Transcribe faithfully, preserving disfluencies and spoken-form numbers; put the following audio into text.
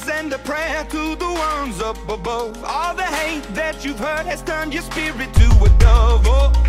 send a prayer to the ones up above. All the hate that you've heard has turned your spirit to a dove. Oh,